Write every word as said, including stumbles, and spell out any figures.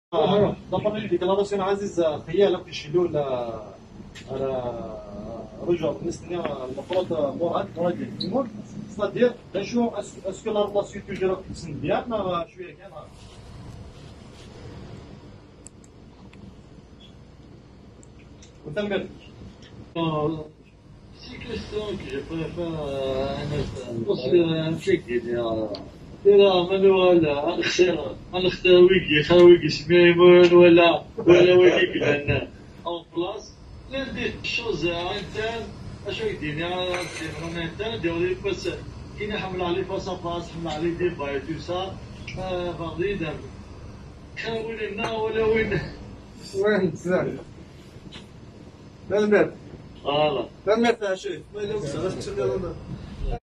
طبعا اللي ديكلاراسيون عزيز خيالك تشيلوا على رجع بالنسبه المفروض مراد مراد يمر صدير نشوف اسكو لا ريلاسيون توجور في السن ديالنا شويه كان وتمت C'est une question que je préfère un مسكت يا ترى من ولا نختار نختار ويكي خا ويكي سميمون ولا ولا ويكي كلنا او بلاص ندير شوز انتر اش يديني انا انتر ديري بس كي حمل عليه فاس فاس حمل عليه دي باي تو سا فاضي دم كان وين ولا وين وين سلام لا الباب والله لا المرتاح شوي ما يلوث غير تشري